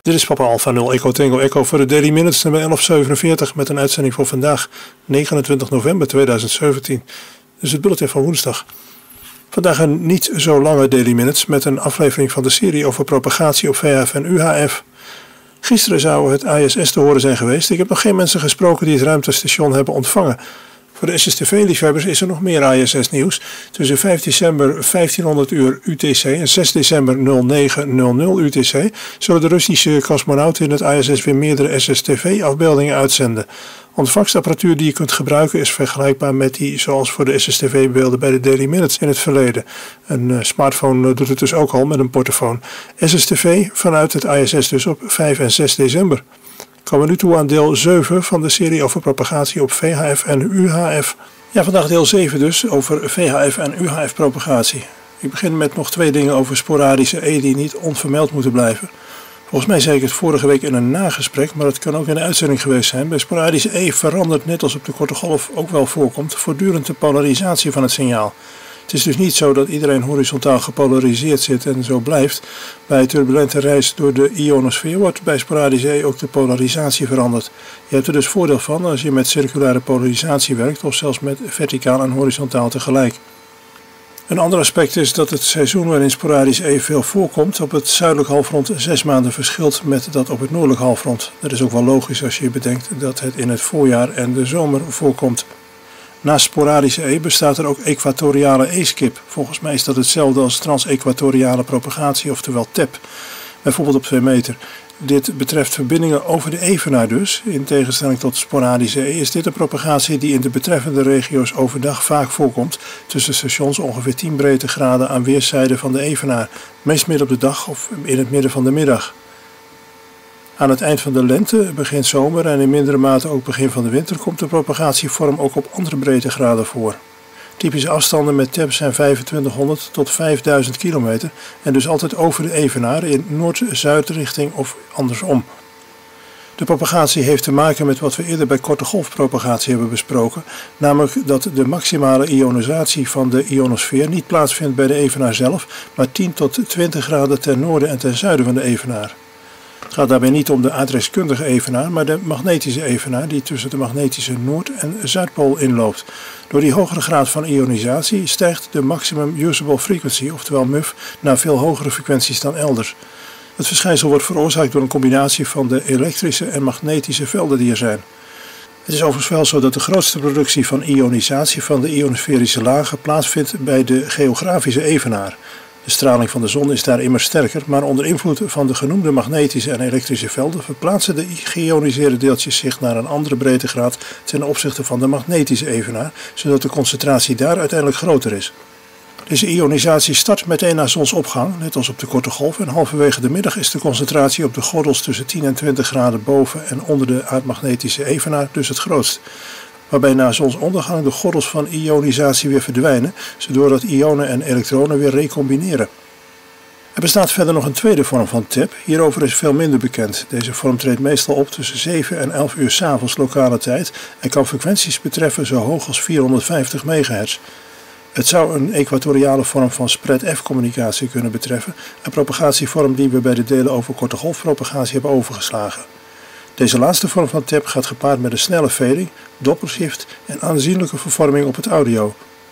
Dit is Papa Alpha 0 Echo Tango Echo voor de Daily Minutes nummer 1147 met een uitzending voor vandaag 29 november 2017. Dus het bulletin van woensdag. Vandaag een niet zo lange Daily Minutes met een aflevering van de serie over propagatie op VHF en UHF. Gisteren zou het ISS te horen zijn geweest. Ik heb nog geen mensen gesproken die het ruimtestation hebben ontvangen. Voor de SSTV-liefhebbers is er nog meer ISS-nieuws. Tussen 5 december 1500 uur UTC en 6 december 0900 UTC zullen de Russische cosmonauten in het ISS weer meerdere SSTV-afbeeldingen uitzenden. Ontvangstapparatuur die je kunt gebruiken is vergelijkbaar met die zoals voor de SSTV-beelden bij de Daily Minutes in het verleden. Een smartphone doet het dus ook al met een portofoon. SSTV vanuit het ISS dus op 5 en 6 december. Komen we nu toe aan deel 7 van de serie over propagatie op VHF en UHF. Ja, vandaag deel 7 dus over VHF en UHF propagatie. Ik begin met nog 2 dingen over sporadische E die niet onvermeld moeten blijven. Volgens mij zei ik het vorige week in een nagesprek, maar het kan ook in een uitzending geweest zijn. Bij sporadische E verandert, net als op de korte golf ook wel voorkomt, voortdurend de polarisatie van het signaal. Het is dus niet zo dat iedereen horizontaal gepolariseerd zit en zo blijft. Bij turbulente reis door de ionosfeer wordt bij sporadische E ook de polarisatie veranderd. Je hebt er dus voordeel van als je met circulaire polarisatie werkt of zelfs met verticaal en horizontaal tegelijk. Een ander aspect is dat het seizoen waarin sporadische E veel voorkomt op het zuidelijk halfrond 6 maanden verschilt met dat op het noordelijk halfrond. Dat is ook wel logisch als je bedenkt dat het in het voorjaar en de zomer voorkomt. Naast sporadische E bestaat er ook equatoriale E-skip. Volgens mij is dat hetzelfde als trans-equatoriale propagatie, oftewel TEP, bijvoorbeeld op 2 meter. Dit betreft verbindingen over de evenaar dus. In tegenstelling tot sporadische E is dit een propagatie die in de betreffende regio's overdag vaak voorkomt, tussen stations ongeveer 10 breedtegraden aan weerszijden van de evenaar, meest midden op de dag of in het midden van de middag. Aan het eind van de lente, begin zomer en in mindere mate ook begin van de winter komt de propagatievorm ook op andere breedtegraden voor. Typische afstanden met TEP zijn 2500 tot 5000 kilometer en dus altijd over de evenaar in noord-zuid richting of andersom. De propagatie heeft te maken met wat we eerder bij korte golfpropagatie hebben besproken, namelijk dat de maximale ionisatie van de ionosfeer niet plaatsvindt bij de evenaar zelf, maar 10 tot 20 graden ten noorden en ten zuiden van de evenaar. Het gaat daarbij niet om de adreskundige evenaar, maar de magnetische evenaar die tussen de magnetische Noord- en Zuidpool inloopt. Door die hogere graad van ionisatie stijgt de maximum usable frequency, oftewel MUF, naar veel hogere frequenties dan elders. Het verschijnsel wordt veroorzaakt door een combinatie van de elektrische en magnetische velden die er zijn. Het is overigens wel zo dat de grootste productie van ionisatie van de ionosferische lagen plaatsvindt bij de geografische evenaar. De straling van de zon is daar immers sterker, maar onder invloed van de genoemde magnetische en elektrische velden verplaatsen de geïoniseerde deeltjes zich naar een andere breedtegraad ten opzichte van de magnetische evenaar, zodat de concentratie daar uiteindelijk groter is. Deze ionisatie start meteen na zonsopgang, net als op de korte golf, en halverwege de middag is de concentratie op de gordels tussen 10 en 20 graden boven en onder de aardmagnetische evenaar dus het grootst. Waarbij na zonsondergang de gordels van ionisatie weer verdwijnen, zodat ionen en elektronen weer recombineren. Er bestaat verder nog een tweede vorm van TEP, hierover is veel minder bekend. Deze vorm treedt meestal op tussen 7 en 11 uur 's avonds lokale tijd en kan frequenties betreffen zo hoog als 450 MHz. Het zou een equatoriale vorm van spread-F-communicatie kunnen betreffen, een propagatievorm die we bij de delen over korte golfpropagatie hebben overgeslagen. Deze laatste vorm van TEP gaat gepaard met een snelle fading, doppelshift en aanzienlijke vervorming op het audio.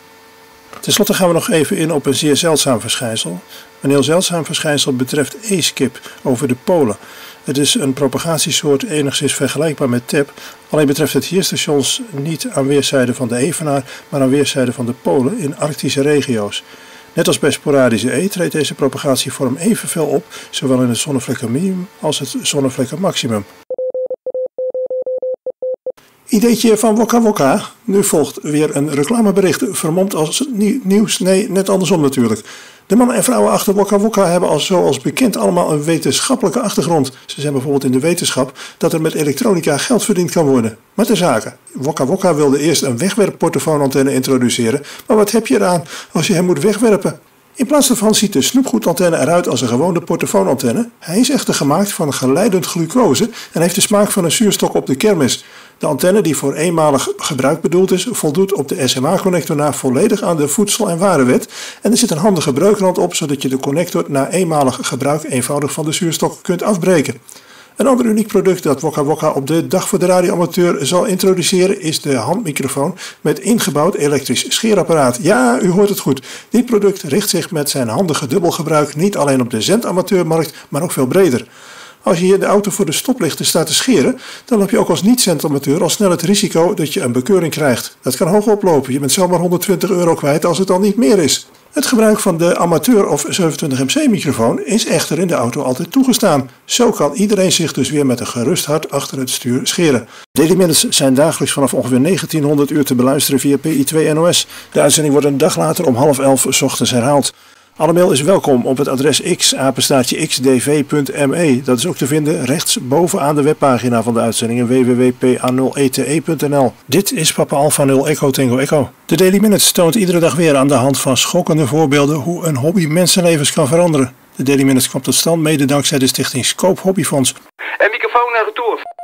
Ten slotte gaan we nog even in op een zeer zeldzaam verschijnsel. Een heel zeldzaam verschijnsel betreft E-skip over de polen. Het is een propagatiesoort enigszins vergelijkbaar met TEP, alleen betreft het hier stations niet aan weerszijden van de evenaar, maar aan weerszijden van de polen in arctische regio's. Net als bij sporadische E treedt deze propagatievorm evenveel op, zowel in het zonnevlekkenminimum als het zonnevlekkenmaximum. Ideetje van Wokka Wokka. Nu volgt weer een reclamebericht vermomd als nieuws. Nee, net andersom natuurlijk. De mannen en vrouwen achter Wokka Wokka hebben al zoals bekend allemaal een wetenschappelijke achtergrond. Ze zijn bijvoorbeeld in de wetenschap dat er met elektronica geld verdiend kan worden. Maar ter zake. Wokka Wokka wilde eerst een wegwerpportofoonantenne introduceren. Maar wat heb je eraan als je hem moet wegwerpen? In plaats daarvan ziet de snoepgoedantenne eruit als een gewone portofoonantenne. Hij is echter gemaakt van geleidend glucose en heeft de smaak van een zuurstok op de kermis. De antenne die voor eenmalig gebruik bedoeld is, voldoet op de SMA-connector na volledig aan de voedsel- en warenwet. En er zit een handige breukrand op, zodat je de connector na eenmalig gebruik eenvoudig van de zuurstok kunt afbreken. Een ander uniek product dat Wokka Wokka op de Dag voor de Radioamateur zal introduceren is de handmicrofoon met ingebouwd elektrisch scheerapparaat. Ja, u hoort het goed. Dit product richt zich met zijn handige dubbelgebruik niet alleen op de zendamateurmarkt, maar ook veel breder. Als je hier de auto voor de stoplichten staat te scheren, dan loop je ook als niet-zendamateur al snel het risico dat je een bekeuring krijgt. Dat kan hoog oplopen. Je bent zomaar €120 kwijt als het al niet meer is. Het gebruik van de amateur of 27MC microfoon is echter in de auto altijd toegestaan. Zo kan iedereen zich dus weer met een gerust hart achter het stuur scheren. Daily Minutes zijn dagelijks vanaf ongeveer 1900 uur te beluisteren via PI2 NOS. De uitzending wordt een dag later om 10:30 's ochtends herhaald. Alle mail is welkom op het adres x@xdv.me. Dat is ook te vinden rechts bovenaan de webpagina van de uitzendingen www.pa0ete.nl. Dit is Papa Alpha 0 Echo Tango Echo. De Daily Minutes toont iedere dag weer aan de hand van schokkende voorbeelden hoe een hobby mensenlevens kan veranderen. De Daily Minutes komt tot stand mede dankzij de stichting Scope Hobbyfonds. En microfoon naar retour.